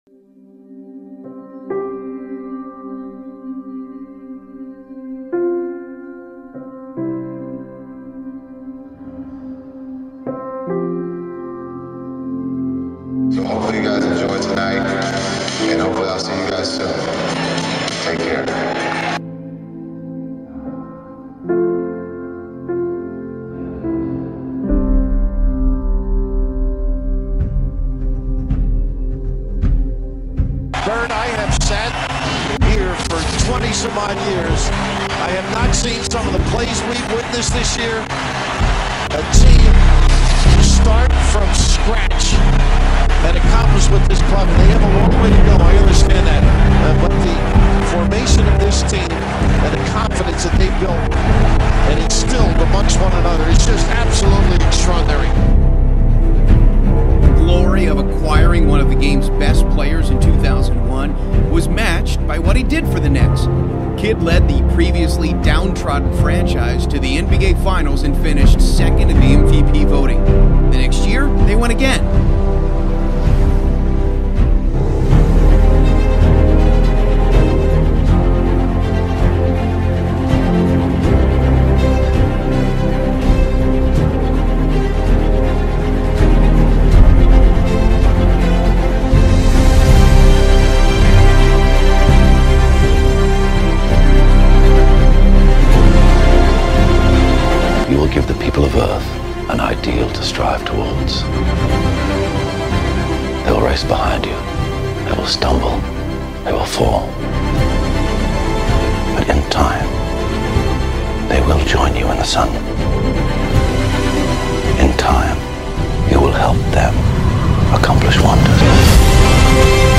So hopefully you guys enjoy tonight, and hopefully I'll see you guys soon. Take care. Bert, I have sat here for 20 some odd years. I have not seen some of the plays we've witnessed this year. A team start from scratch and accomplish with this club. They have a long way to go, I understand that. But the formation of this team and the confidence that they built and instilled amongst one another is just absolutely extraordinary. The glory of acquiring one of the game's best players in 2001 was matched by what he did for the Nets. Kidd led the previously downtrodden franchise to the NBA Finals and finished second in the MVP voting. The next year, they won again. You will give the people of Earth an ideal to strive towards. They will race behind you. They will stumble. They will fall. But in time, they will join you in the sun. In time, you will help them accomplish wonders.